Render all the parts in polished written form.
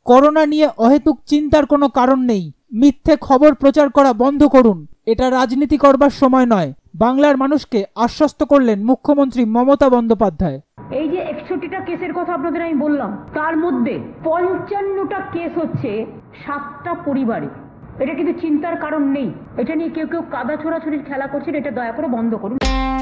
Corona নিয়ে অহেতুক চিন্তার কোনো কারণ নেই। মিথ্যে খবর প্রচার করা বন্ধ করুন। এটা রাজনীতি করবার সময় নয়। বাংলার মানুষকে আশ্বস্ত করলেন মুখ্যমন্ত্রী মমতা বন্দ্যোপাধ্যায়। এই যে 61টা কেসের কথা আপনাদের আমি বললাম, তার মধ্যে 55টা কেস হচ্ছে 7টা পরিবারে। এটা কিন্তু চিন্তার কারণ নেই। এটা নিয়ে কেউ কেউ কাদা ছোড়াছুড়ির খেলা করছেন, এটা দয়া করে বন্ধ করুন।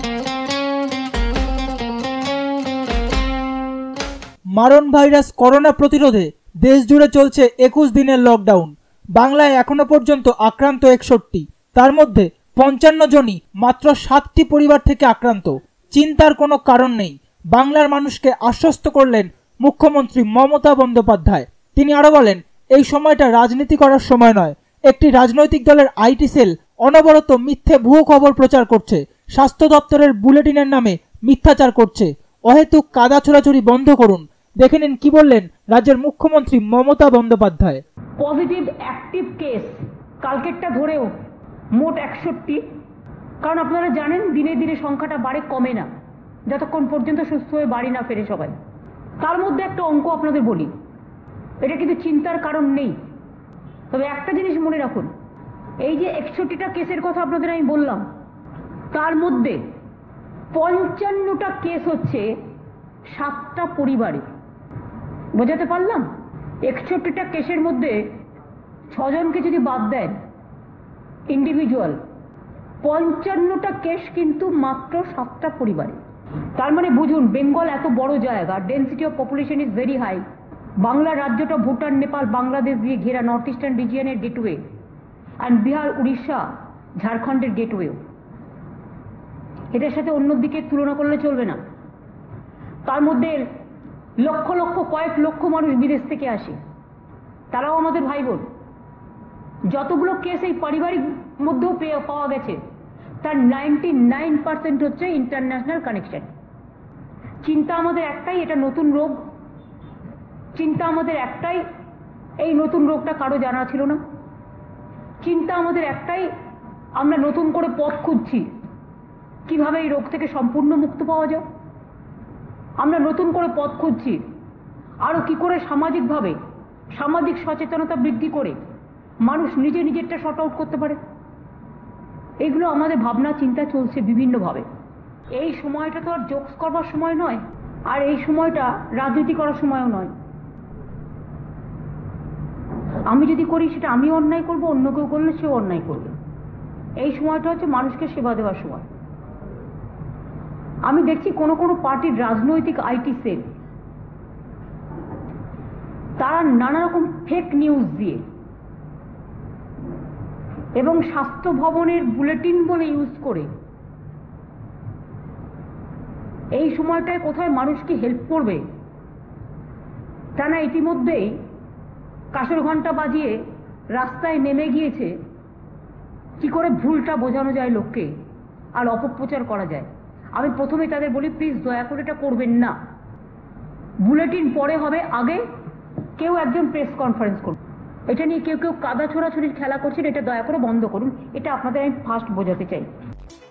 মারণ ভাইরাস করোনা প্রতিরোধে দেশ জুড়ে চলছে 21 দিনের লকডাউন। বাংলায় এখনো পর্যন্ত আক্রান্ত 61, তার মধ্যে 55 জনই মাত্র 7টি পরিবার থেকে আক্রান্ত। চিন্তার কোনো কারণ নেই। বাংলার মানুষকে আশ্বস্ত করলেন মুখ্যমন্ত্রী মমতা বন্দ্যোপাধ্যায়। তিনি আরো বলেন, এই সময়টা রাজনীতি করার সময় নয়। একটি রাজনৈতিক দলের আইটি সেল অনবরত মিথ্যে ভুয়ো খবর প্রচার করছে, স্বাস্থ্য দপ্তরের বুলেটিনের নামে মিথ্যাচার করছে। অহেতুক কাদা ছোড়াছুড়ি বন্ধ করুন। দেখে নিন কি বললেন রাজ্যের মুখ্যমন্ত্রী Mamata Bandyopadhyay. Positive active case কালকেরটা ধরেও মোট 61। কারণ আপনারা জানেন দিনে দিনে সংখ্যাটা বাড়ে, কমে না, যতক্ষণ পর্যন্ত সুস্থ হয়ে বাড়ি না ফেরে সবাই। তার মধ্যে একটা অঙ্ক আপনাদের বলি, এটা কিন্তু চিন্তার কারণ নেই। তবে একটা জিনিস মনে রাখুন, এই যে 61টা কেসের কথা আপনাদের আমি বললাম, তার মধ্যে 55টা কেস হচ্ছে 7টা পরিবারে। বোঝাতে পারলাম? 61টা কেসের মধ্যে 6 জনকে যদি বাদ দেন ইন্ডিভিজুয়াল, 55টা কেস কিন্তু মাত্র 7টা পরিবারে। তার মানে বুঝুন, বেঙ্গল এত বড় জায়গা, density of population is very high. Bangla রাজ্যটা ভুটান, নেপাল, বাংলাদেশ দিয়ে ঘেরা, নর্থ ইস্টার্ন রিজিয়নের গেটওয়ে, অ্যান্ড বিহার, উড়িষ্যা, ঝাড়খণ্ডের গেটওয়েও। এটার সাথে অন্যদিকে তুলনা করলে চলবে না। তার মধ্যে লক্ষ লক্ষ, কয়েক লক্ষ মানুষ বিদেশ থেকে আসে, তারাও আমাদের ভাই বোন। যতগুলো কেস এই পারিবারিক মধ্যেও পাওয়া গেছে, তার 99% হচ্ছে ইন্টারন্যাশনাল কানেকশন। চিন্তা আমাদের একটাই, এটা নতুন রোগ। চিন্তা আমাদের একটাই, এই নতুন রোগটা কারো জানা ছিল না। চিন্তা আমাদের একটাই, আমরা নতুন করে পথ খুঁজছি কিভাবে এই রোগ থেকে সম্পূর্ণ মুক্ত পাওয়া যায়। আমরা নতুন করে পথ খুঁজছি আরো কি করে সামাজিকভাবে সামাজিক সচেতনতা বৃদ্ধি করে মানুষ নিজে নিজেরটা শর্ট আউট করতে পারে। এগুলো আমাদের ভাবনা চিন্তা চলছে বিভিন্নভাবে। এই সময়টা তো আর জোকস করবার সময় নয়, আর এই সময়টা রাজনীতি করার সময়ও নয়। আমি যদি করি সেটা আমি অন্যায় করব, অন্য কেউ করলে সেও অন্যায় করবে। এই সময়টা হচ্ছে মানুষকে সেবা দেওয়ার সময়। আমি দেখছি কোনো কোনো পার্টির রাজনৈতিক আইটি সেল, তারা নানা রকম ফেক নিউজ দিয়ে এবং স্বাস্থ্য ভবনের বুলেটিন বলে ইউজ করে এই সময়টায় কোথায় মানুষকে হেল্প করবে তা না, ইতিমধ্যেই কাঁসর ঘন্টা বাজিয়ে রাস্তায় নেমে গিয়েছে কি করে ভুলটা বোঝানো যায় লোককে আর অপপ্রচার করা যায়। আমি প্রথমে তাদের বলি, প্লিজ দয়া করে এটা করবেন না। বুলেটিন পরে হবে, আগে কেউ একজন প্রেস কনফারেন্স করুন। এটা নিয়ে কেউ কেউ কাদা ছোড়াছুড়ির খেলা করছেন, এটা দয়া করে বন্ধ করুন। এটা আপনাদের আমি ফার্স্ট বোঝাতে চাই।